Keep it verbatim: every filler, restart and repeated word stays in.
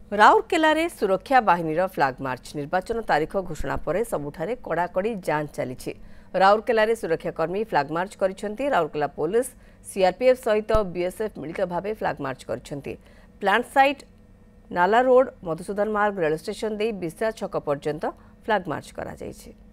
राउरकेला सुरक्षा बाहिनीर फ्लाग मार्च निर्वाचन तारीख घोषणा पर सबुठारे कड़ाकड़ी जांच चली। राउरकेला सुरक्षाकर्मी फ्लाग मार्च करिसेंती। राउरकेला पुलिस सीआरपीएफ सहित बीएसएफ मिलित भाव फ्लाग मार्च करिसेंती। प्लांट साइट नाला road Madhusudan Marg rail station दे बिस्या छक पर्यंत फ्लाग मार्च करा जायछि।